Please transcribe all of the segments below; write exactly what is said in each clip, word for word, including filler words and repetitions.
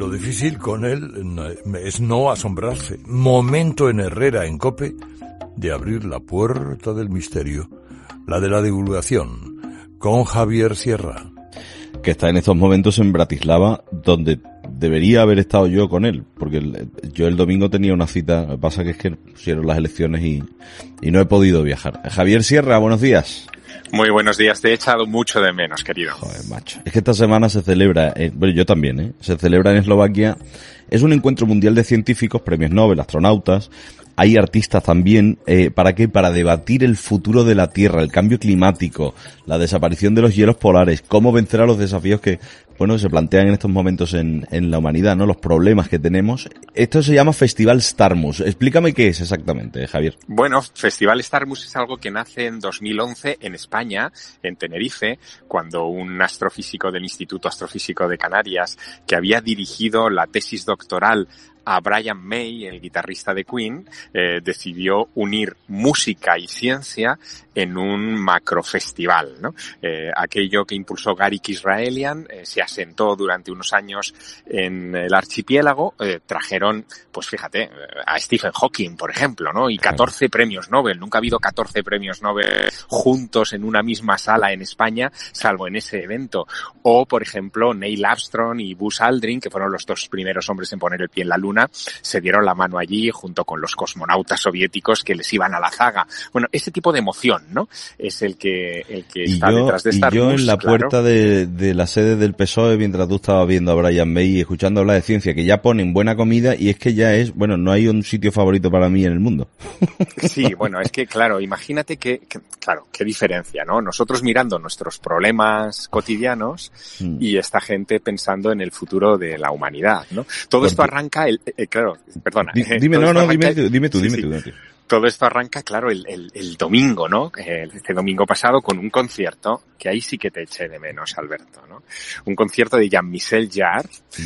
Lo difícil con él es no asombrarse. Momento en Herrera, en COPE, de abrir la puerta del misterio, la de la divulgación, con Javier Sierra. Que está en estos momentos en Bratislava, donde debería haber estado yo con él, porque el, yo el domingo tenía una cita, lo que pasa que es que pusieron las elecciones y, y no he podido viajar. Javier Sierra, buenos días. Muy buenos días, te he echado mucho de menos, querido. Joder, macho. Es que esta semana se celebra, eh, bueno, yo también, ¿eh? Se celebra en Eslovaquia, es un encuentro mundial de científicos, premios Nobel, astronautas, hay artistas también, eh, ¿para qué? Para debatir el futuro de la Tierra, el cambio climático, la desaparición de los hielos polares, cómo vencer a los desafíos que, bueno, se plantean en estos momentos en, en la humanidad, ¿no? Los problemas que tenemos. Esto se llama Festival Starmus. Explícame qué es exactamente, Javier. Bueno, Festival Starmus es algo que nace en dos mil once en España, en Tenerife, cuando un astrofísico del Instituto Astrofísico de Canarias, que había dirigido la tesis doctoral a Brian May, el guitarrista de Queen, eh, decidió unir música y ciencia en un macrofestival, ¿no? Eh, aquello que impulsó Gary Kisraelian, eh, se asentó durante unos años en el archipiélago, eh, trajeron, pues fíjate, a Stephen Hawking, por ejemplo, ¿no? Y catorce premios Nobel. Nunca ha habido catorce premios Nobel juntos en una misma sala en España, salvo en ese evento. O, por ejemplo, Neil Armstrong y Buzz Aldrin, que fueron los dos primeros hombres en poner el pie en la luna, se dieron la mano allí junto con los cosmonautas soviéticos que les iban a la zaga. Bueno, ese tipo de emoción, ¿no? Es el que, el que está yo, detrás de y Starmus. Y yo en la claro. puerta de, de la sede del P S O E, mientras tú estabas viendo a Brian May y escuchando hablar de ciencia, que ya ponen buena comida y es que ya es, bueno, no hay un sitio favorito para mí en el mundo. Sí, bueno, es que claro, imagínate que, que claro, qué diferencia, ¿no? Nosotros mirando nuestros problemas cotidianos mm. y esta gente pensando en el futuro de la humanidad, ¿no? Todo esto arranca, el, eh, claro, perdona. D- dime, no, no, dime, el, dime tú, sí, dime sí. tú. Dime tú. Todo esto arranca, claro, el, el, el domingo, ¿no? Este domingo pasado con un concierto que ahí sí que te eché de menos, Alberto, ¿no? Un concierto de Jean-Michel Jarre,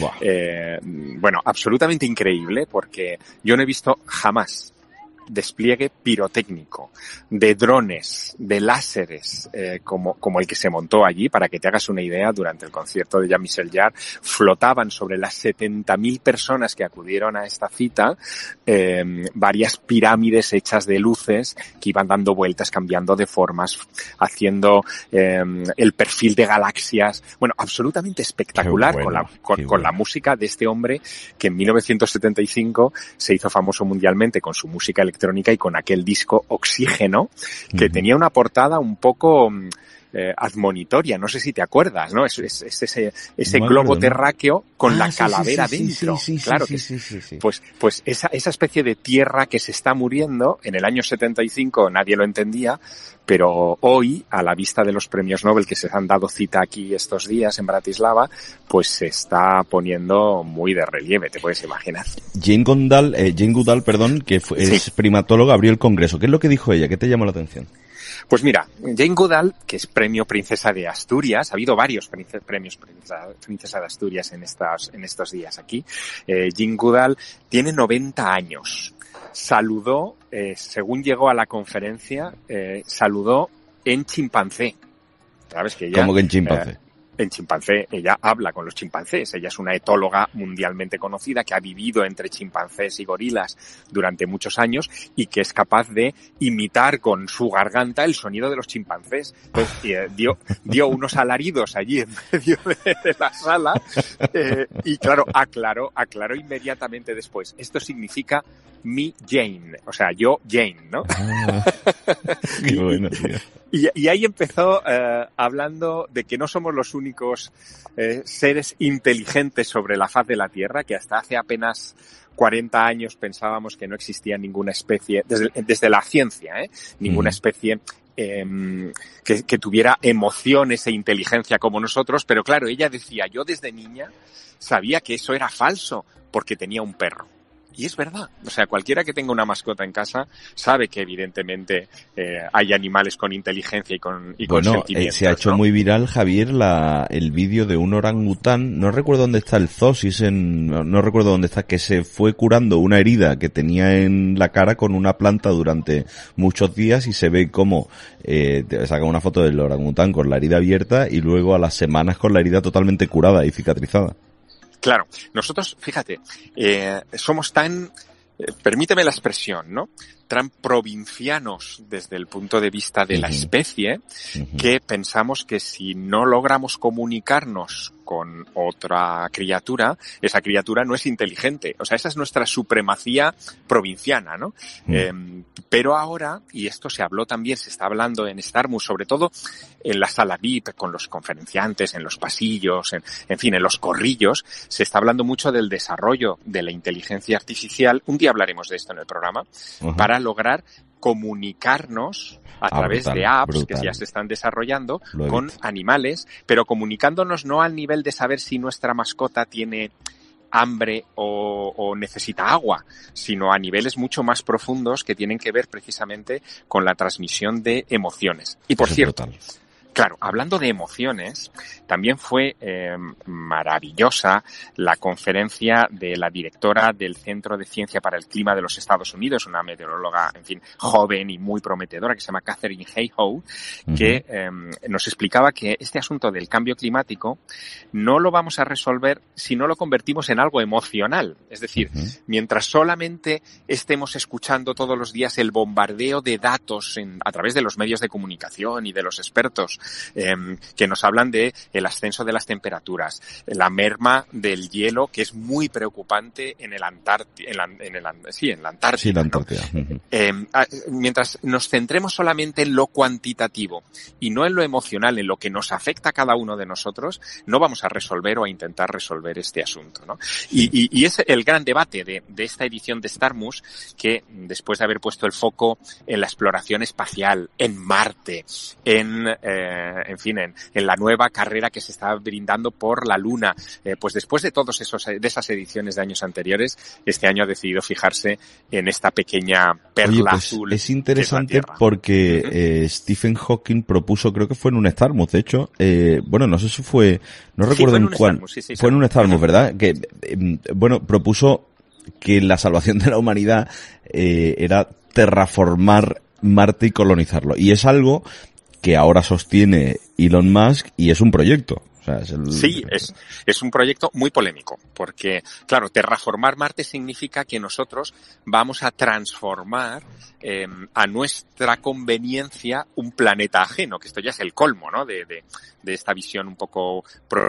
eh, bueno, absolutamente increíble porque yo no he visto jamás despliegue pirotécnico, de drones, de láseres, eh, como, como el que se montó allí. Para que te hagas una idea, durante el concierto de Jean-Michel Jarre flotaban sobre las setenta mil personas que acudieron a esta cita eh, varias pirámides hechas de luces que iban dando vueltas, cambiando de formas, haciendo eh, el perfil de galaxias. Bueno, absolutamente espectacular. Bueno, con, la, con, con bueno. la música de este hombre que en mil novecientos setenta y cinco se hizo famoso mundialmente con su música electrónica electrónica y con aquel disco Oxígeno, que uh-huh. tenía una portada un poco eh, admonitoria, no sé si te acuerdas, ¿no? Es, es, es ese, ese no globo acuerdo, terráqueo ¿no? con ah, la calavera sí, sí, dentro. Sí, sí, claro sí, que sí, sí, sí. Pues, pues esa, esa especie de tierra que se está muriendo, en el año setenta y cinco nadie lo entendía, pero hoy, a la vista de los premios Nobel que se han dado cita aquí estos días en Bratislava, pues se está poniendo muy de relieve, te puedes imaginar. Jane Goodall, eh, Jane Goodall, perdón, que fue, sí. es primatóloga, abrió el congreso. ¿Qué es lo que dijo ella? ¿Qué te llamó la atención? Pues mira, Jane Goodall, que es premio Princesa de Asturias, ha habido varios premios Princesa, Princesa de Asturias en estas, en estos días aquí. Eh, Jane Goodall tiene noventa años. Saludó, eh, según llegó a la conferencia, eh, saludó en chimpancé. ¿Sabes que ella? ¿Cómo que en chimpancé? Eh, En chimpancé, ella habla con los chimpancés. Ella es una etóloga mundialmente conocida que ha vivido entre chimpancés y gorilas durante muchos años y que es capaz de imitar con su garganta el sonido de los chimpancés. Entonces, eh, dio, dio unos alaridos allí en medio de, de la sala eh, y claro, aclaró, aclaró inmediatamente después. Esto significa me Jane, o sea, yo Jane, ¿no? Ah, qué bueno, tío. Y, y ahí empezó eh, hablando de que no somos los únicos eh, seres inteligentes sobre la faz de la Tierra, que hasta hace apenas cuarenta años pensábamos que no existía ninguna especie, desde, desde la ciencia, ¿eh? Ninguna mm. especie eh, que, que tuviera emociones e inteligencia como nosotros, pero claro, ella decía, yo desde niña sabía que eso era falso porque tenía un perro. Y es verdad, o sea, cualquiera que tenga una mascota en casa sabe que evidentemente eh, hay animales con inteligencia y con, y con bueno, sentimientos. Eh, se ha hecho ¿no? muy viral, Javier, la, el vídeo de un orangután, no recuerdo dónde está el zoo, si es en, no, no recuerdo dónde está, que se fue curando una herida que tenía en la cara con una planta durante muchos días y se ve cómo eh, saca una foto del orangután con la herida abierta y luego a las semanas con la herida totalmente curada y cicatrizada. Claro, nosotros, fíjate, eh, somos tan, eh, permíteme la expresión, ¿no? Tan provincianos desde el punto de vista de uh-huh. la especie, uh-huh. que pensamos que si no logramos comunicarnos con otra criatura, esa criatura no es inteligente. O sea, esa es nuestra supremacía provinciana, ¿no? Mm. Eh, pero ahora, y esto se habló también, se está hablando en Starmus, sobre todo en la sala V I P, con los conferenciantes, en los pasillos, en, en fin, en los corrillos, se está hablando mucho del desarrollo de la inteligencia artificial. Un día hablaremos de esto en el programa, uh-huh. para lograr comunicarnos a ah, través brutal, de apps brutal. que ya se están desarrollando con animales, pero comunicándonos no al nivel de saber si nuestra mascota tiene hambre o, o necesita agua, sino a niveles mucho más profundos que tienen que ver precisamente con la transmisión de emociones. Y por Eso cierto, claro, hablando de emociones, también fue eh, maravillosa la conferencia de la directora del Centro de Ciencia para el Clima de los Estados Unidos, una meteoróloga, en fin, joven y muy prometedora, que se llama Katherine Hayhoe, uh-huh. que eh, nos explicaba que este asunto del cambio climático no lo vamos a resolver si no lo convertimos en algo emocional. Es decir, uh-huh. mientras solamente estemos escuchando todos los días el bombardeo de datos en, a través de los medios de comunicación y de los expertos, Eh, que nos hablan de el ascenso de las temperaturas, la merma del hielo, que es muy preocupante en el Antártida, en, la, en el sí, en la Antártida. Sí, la Antártida. ¿no? Uh-huh. eh, mientras nos centremos solamente en lo cuantitativo y no en lo emocional, en lo que nos afecta a cada uno de nosotros, no vamos a resolver o a intentar resolver este asunto, ¿no? Y, y, y es el gran debate de, de esta edición de Starmus, que después de haber puesto el foco en la exploración espacial, en Marte, en eh, en fin, en, en la nueva carrera que se está brindando por la Luna. Eh, pues después de todos esos, de esas ediciones de años anteriores, este año ha decidido fijarse en esta pequeña perla Oye, pues azul. Es interesante es porque uh-huh. eh, Stephen Hawking propuso, creo que fue en un Starmus, de hecho, eh, bueno, no sé si fue, no recuerdo sí, en, en cuál, Starmus, sí, sí, fue sí. en un Starmus, uh-huh. ¿verdad? Que, eh, bueno, propuso que la salvación de la humanidad eh, era terraformar Marte y colonizarlo. Y es algo que ahora sostiene Elon Musk y es un proyecto. O sea, es el... Sí, es, es un proyecto muy polémico, porque, claro, terraformar Marte significa que nosotros vamos a transformar eh, a nuestra conveniencia un planeta ajeno, que esto ya es el colmo, ¿no?, de, de, de esta visión un poco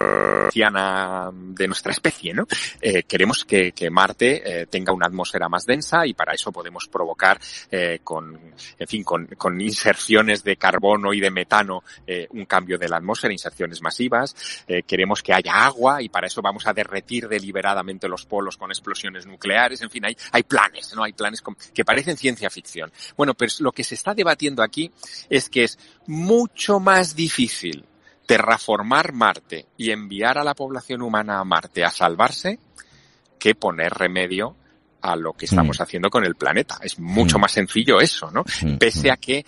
provinciana de nuestra especie, ¿no? Eh, queremos que, que Marte eh, tenga una atmósfera más densa y para eso podemos provocar eh, con, en fin, con, con inserciones de carbono y de metano eh, un cambio de la atmósfera, inserciones masivas. Eh, queremos que haya agua y para eso vamos a derretir deliberadamente los polos con explosiones nucleares. En fin, hay, hay planes, ¿no? Hay planes con, que parecen ciencia ficción. Bueno, pero lo que se está debatiendo aquí es que es mucho más difícil terraformar Marte y enviar a la población humana a Marte a salvarse que poner remedio a lo que estamos mm. haciendo con el planeta. Es mucho mm. más sencillo eso, ¿no? Mm. Pese a que,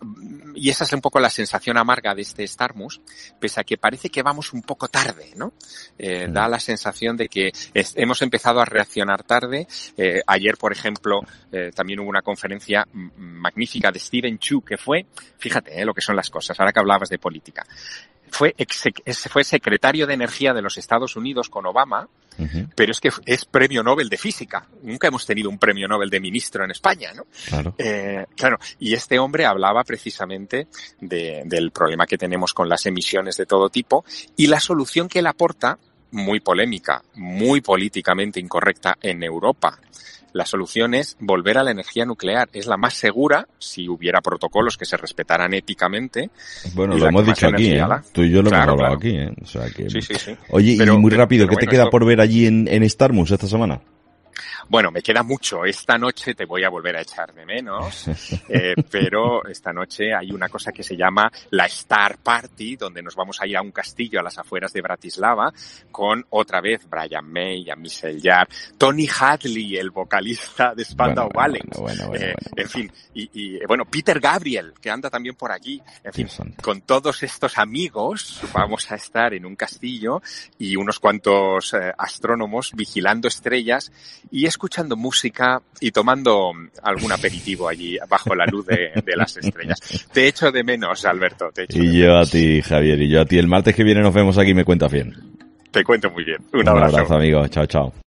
y esa es un poco la sensación amarga de este Starmus, pese a que parece que vamos un poco tarde, ¿no? Eh, mm. Da la sensación de que es, hemos empezado a reaccionar tarde. Eh, ayer, por ejemplo, eh, también hubo una conferencia magnífica de Steven Chu, que fue, fíjate, eh, lo que son las cosas, ahora que hablabas de política. Fue, ex, fue secretario de Energía de los Estados Unidos con Obama, uh-huh. pero es que es premio Nobel de Física. Nunca hemos tenido un premio Nobel de ministro en España, ¿no? Claro. Eh, claro. Y este hombre hablaba precisamente de, del problema que tenemos con las emisiones de todo tipo y la solución que él aporta, muy polémica, muy políticamente incorrecta en Europa. La solución es volver a la energía nuclear. Es la más segura si hubiera protocolos que se respetaran éticamente. Bueno, lo hemos dicho aquí, ¿eh? La... Tú y yo lo claro, hemos hablado claro. aquí, ¿eh? O sea que... Sí, sí, sí. Oye, pero, y muy pero, rápido, pero ¿qué bueno, te queda esto... por ver allí en, en Starmus esta semana? Bueno, me queda mucho. Esta noche te voy a volver a echar de menos, eh, pero esta noche hay una cosa que se llama la Star Party, donde nos vamos a ir a un castillo a las afueras de Bratislava con otra vez Brian May, Jean-Michel Jarre, Tony Hadley, el vocalista de Spandau bueno, Ballet, bueno, bueno, bueno, eh, bueno, en fin, y, y bueno, Peter Gabriel, que anda también por aquí, en fin, santo. Con todos estos amigos vamos a estar en un castillo y unos cuantos eh, astrónomos vigilando estrellas y escuchando música y tomando algún aperitivo allí bajo la luz de, de las estrellas. Te echo de menos, Alberto. Te echo y de yo menos. a ti, Javier, y yo a ti. El martes que viene nos vemos aquí y me cuentas bien. Te cuento muy bien. Un Un abrazo. abrazo, amigo. Chao, chao.